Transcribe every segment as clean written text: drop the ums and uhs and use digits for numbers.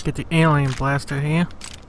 Get the alien blaster here.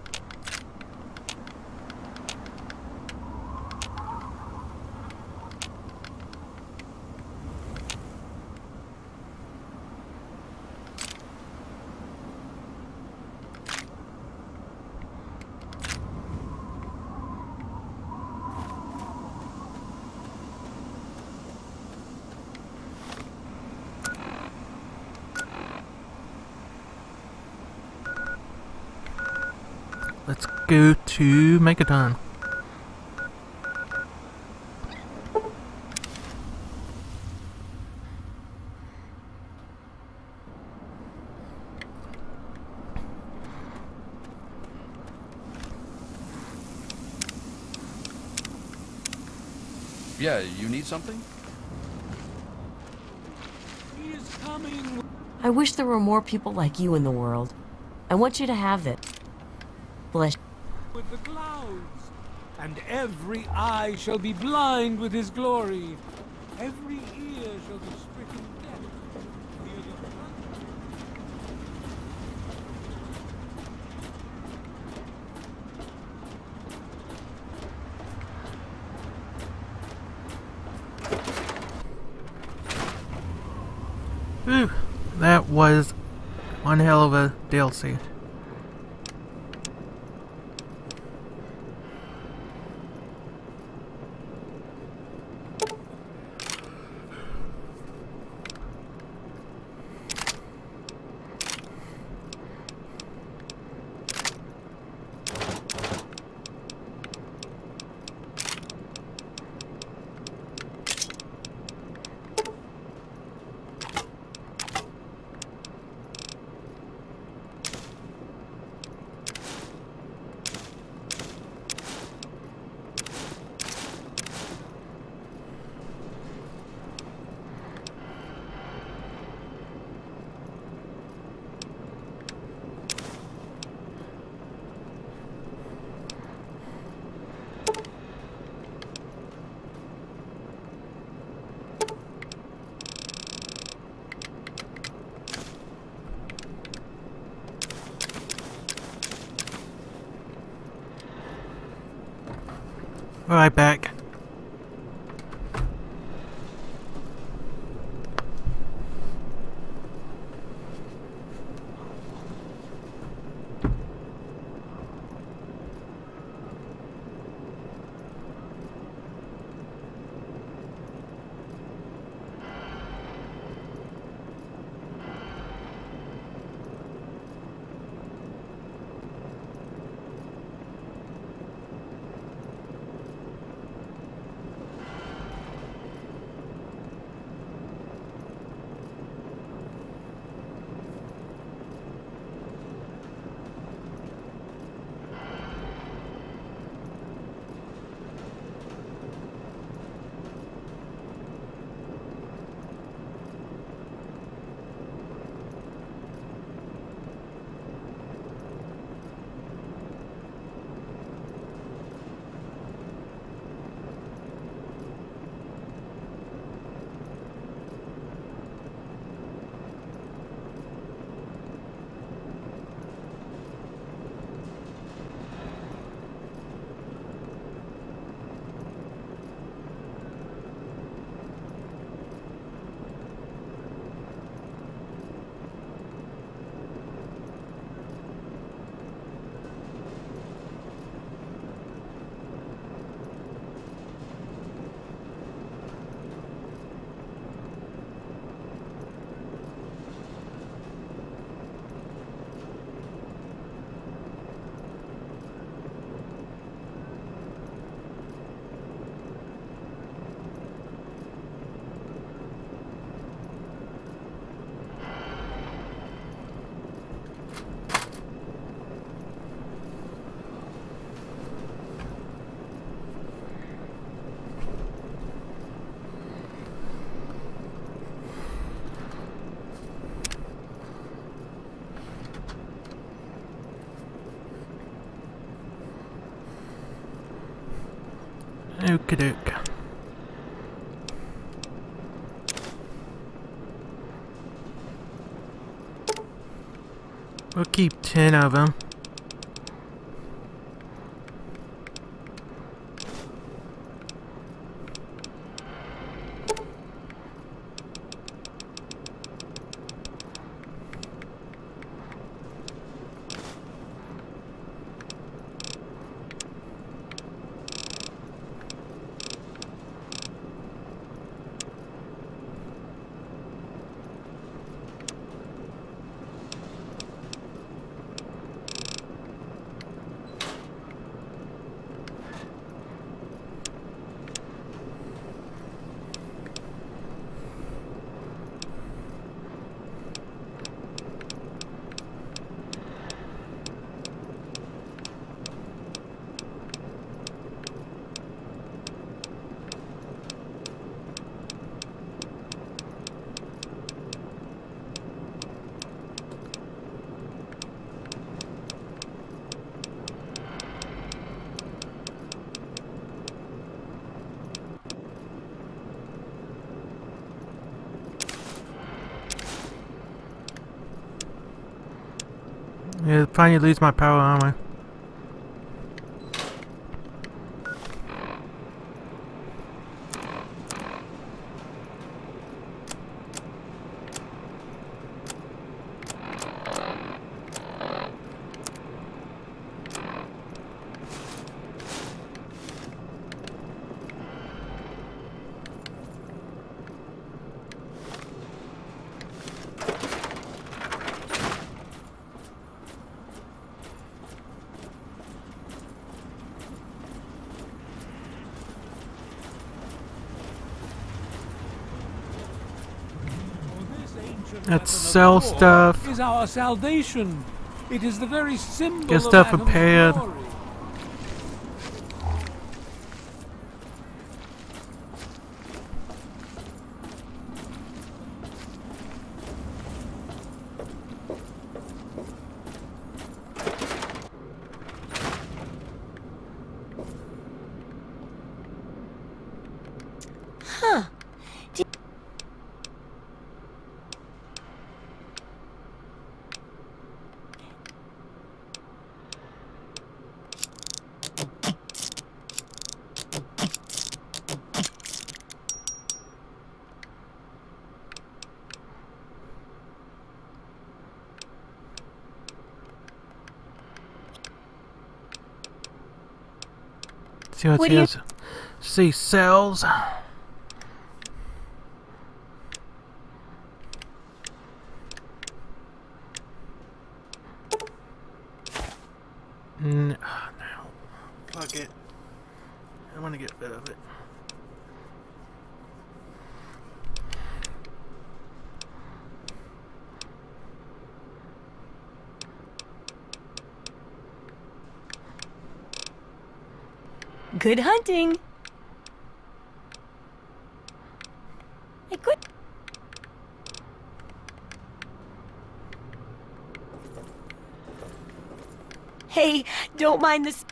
Let's go to Megaton. Yeah, you need something? He is coming. I wish there were more people like you in the world. I want you to have it. Bless. With the clouds, and every eye shall be blind with his glory. Every ear shall be stricken deaf. Hear the thunder. Whew, that was one hell of a DLC. Alright, back. Okie doke. We'll keep 10 of them. Yeah, finally lose my power armor. Let's sell stuff. Is our salvation. It is the very symbol Get of stuff Adam's repaired. glory. Huh. See what's What do you- here. See cells. No. Fuck it. I want to get rid of it. Good hunting. Hey, good. Hey, don't mind this.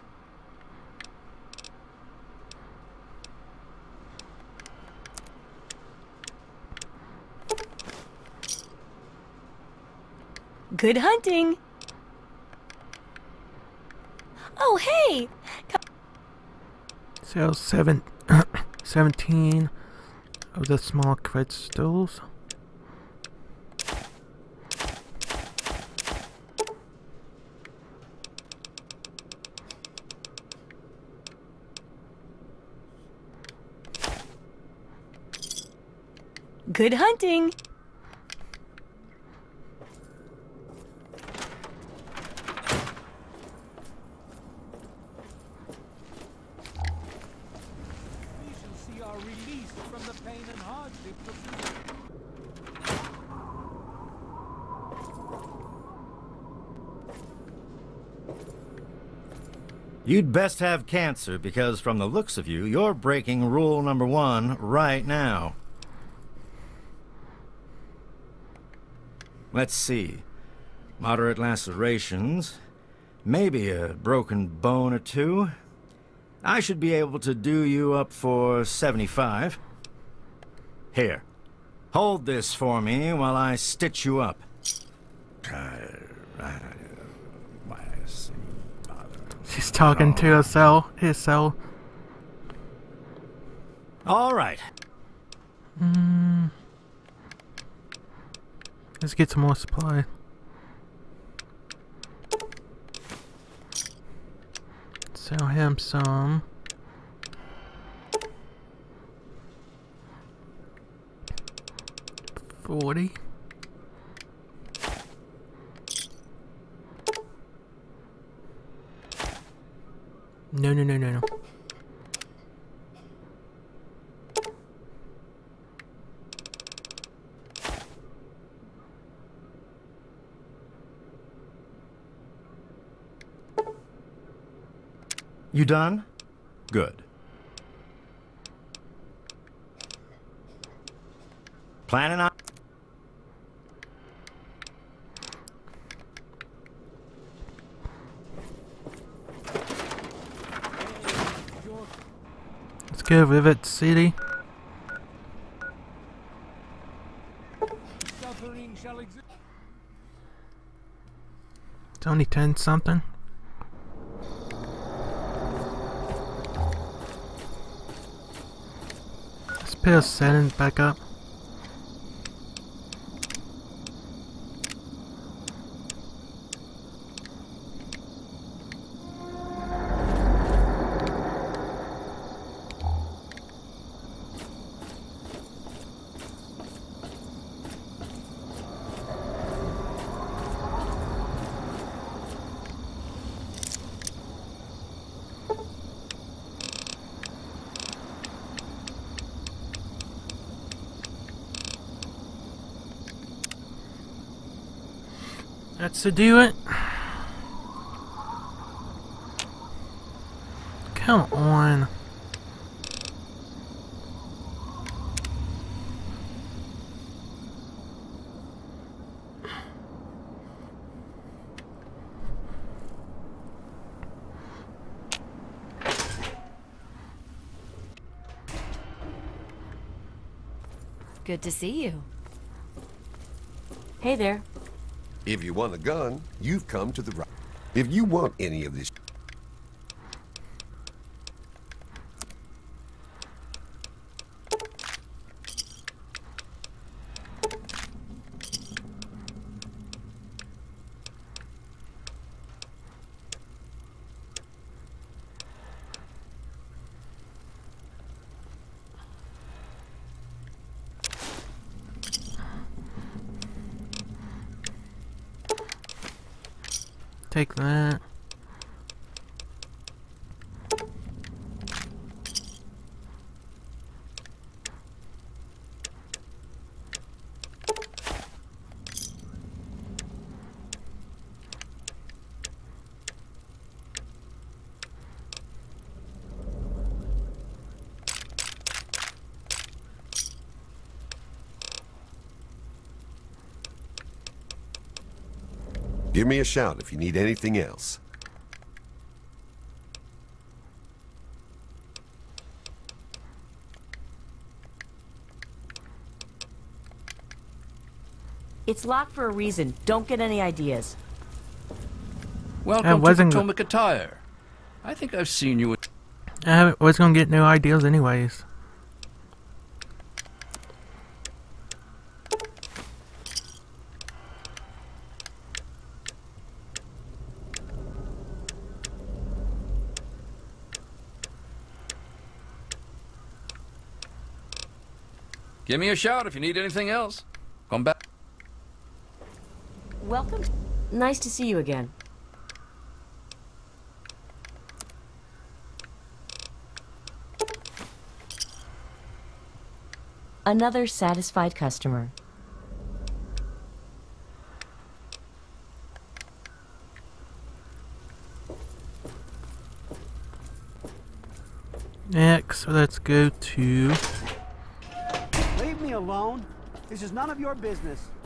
Good hunting. Oh, hey. Sell 17 of the small crystals. Good hunting. We shall see our release from the pain and hardship of this. You'd best have cancer, because from the looks of you, you're breaking rule number 1 right now. Let's see. Moderate lacerations. Maybe a broken bone or two. I should be able to do you up for 75. Here. Hold this for me while I stitch you up. He's talking to his cell. All right. Let's get some more supply. Sell him some. $40. No. You done? Good. Planning on... Let's go, Rivet City. Suffering shall exist. It's only 10 something. Let's put our settings back up. That's to do it. Come on. Good to see you. Hey there. If you want a gun, you've come to the right. If you want any of this... Take that. Give me a shout if you need anything else. It's locked for a reason. Don't get any ideas. Welcome to Potomac Attire. I think I've seen you. I was gonna get no ideas anyways. Give me a shout if you need anything else. Come back. Welcome. Nice to see you again. Another satisfied customer. Next, let's go to... Leave me alone. This is none of your business.